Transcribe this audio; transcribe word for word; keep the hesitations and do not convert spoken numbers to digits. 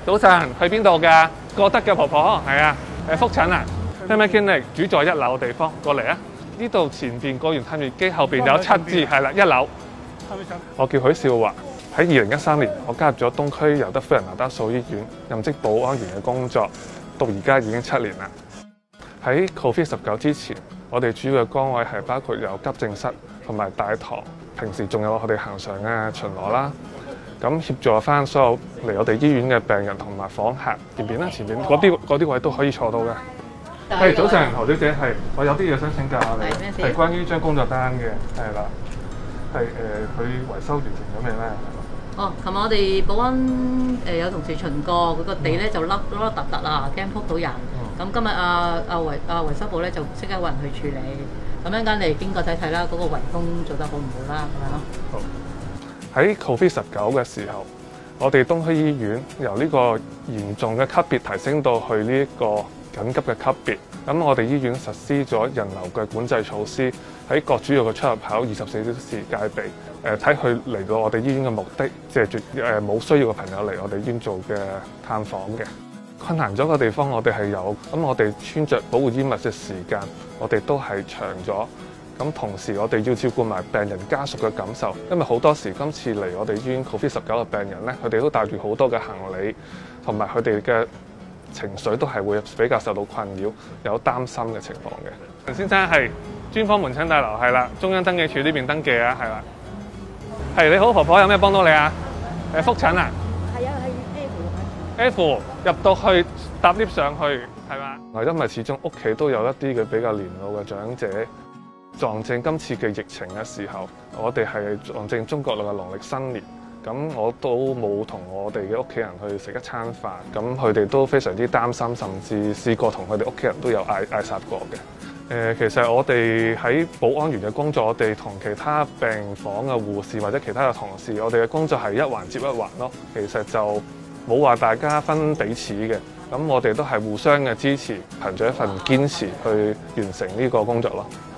早晨，去邊度㗎？過德嘅婆婆，係啊，誒覆診啊。咩咩經歷？主在一樓嘅地方，過嚟啊！呢度前邊個完探熱機後邊有七字，係啦，一樓。我叫許少華，喺二零一三年，我加入咗東區尤德夫人那打素醫院，任職保安員嘅工作，到而家已經七年啦。喺 Covid 十九之前，我哋主要嘅崗位係包括有急症室同埋大堂，平時仲有我哋恆常嘅巡邏啦。咁協助翻所有嚟我哋醫院嘅病人同埋訪客。前邊啦，前邊嗰啲嗰啲位都可以坐到嘅。係早晨，何小姐，係我有啲嘢想請教下你，係關於張工作單嘅，係啦，係誒佢維修完成咗未咧？ 哦，琴日我哋保安誒、呃、有同事巡過，佢個地咧就凹凹凸凸啊，驚撲到人。咁、嗯、今日阿阿維阿維修部咧就即刻揾人去處理。咁一陣間你經過睇睇啦，嗰、那個圍封做得好唔好啦，咁樣咯。 好。喺 Covid 十九嘅時候，我哋東區醫院由呢個嚴重嘅級別提升到去呢個緊急嘅級別。咁我哋醫院實施咗人流嘅管制措施，喺各主要嘅出入口二十四小時戒備。誒睇佢嚟到我哋醫院嘅目的，即係絕誒冇需要嘅朋友嚟我哋醫院做嘅探訪嘅。困難咗嘅地方我哋係有，咁我哋穿着保護衣物嘅時間，我哋都係長咗。咁同時我哋要照顧埋病人家屬嘅感受，因為好多時今次嚟我哋醫院 Covid 十九嘅病人咧，佢哋都帶住好多嘅行李，同埋佢哋嘅情緒都係會比較受到困擾，有擔心嘅情況嘅。陳先生係專科門診大樓，係啦，中央登記處呢邊登記啊，係啦。係你好，婆婆有咩幫到你啊？誒覆診啊？ 係啊，係 F。 F 入到去搭 lift 上去係嘛？嗱，因為始終屋企都有一啲嘅比較年老嘅長者。撞正今次嘅疫情嘅時候，我哋係撞正中國嘅農曆新年，咁我都冇同我哋嘅屋企人去食一餐飯，咁佢哋都非常之擔心，甚至試過同佢哋屋企人都有嗌嗌殺過嘅。誒、呃，其實我哋喺保安員嘅工作，我哋同其他病房嘅護士或者其他嘅同事，我哋嘅工作係一環接一環咯。其實就冇話大家分彼此嘅，咁我哋都係互相嘅支持，憑住一份堅持去完成呢個工作咯。